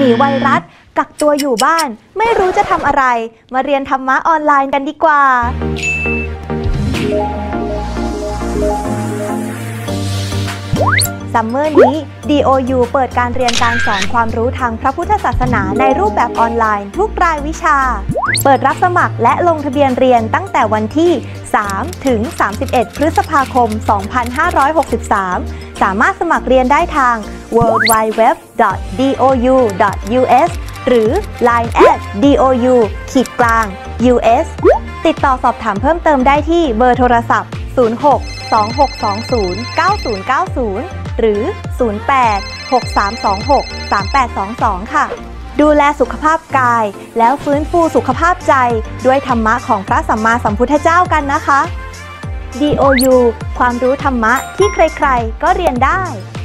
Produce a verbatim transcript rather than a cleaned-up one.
นีไวรัสกักตัวอยู่บ้านไม่รู้จะทำอะไรมาเรียนธรรมะออนไลน์กันดีกว่าซัมเมอร์นี้ ดี โอ ยู เปิดการเรียนการสอนความรู้ทางพระพุทธศาสนาในรูปแบบออนไลน์ทุกรายวิชาเปิดรับสมัครและลงทะเบียนเรียนตั้งแต่วันที่ สาม ถึง สามสิบเอ็ด พฤษภาคม สองพันห้าร้อยหกสิบสาม สามารถสมัครเรียนได้ทาง ดับเบิลยู ดับเบิลยู ดับเบิลยู ดอท ดี โอ ยู ดอท ยู เอส หรือ ไลน์ แอท ดี โอ ยู ขีดกลาง ยู เอส ติดต่อสอบถามเพิ่มเติมได้ที่เบอร์โทรศัพท์ ศูนย์ หก สอง หก สอง ศูนย์ เก้า ศูนย์ เก้า ศูนย์ หรือ ศูนย์ แปด หก สาม สอง หก สาม แปด สอง สอง ค่ะดูแลสุขภาพกายแล้วฟื้นฟูสุขภาพใจด้วยธรรมะของพระสัมมาสัมพุทธเจ้ากันนะคะ ดี โอ ยู ความรู้ธรรมะที่ใครๆก็เรียนได้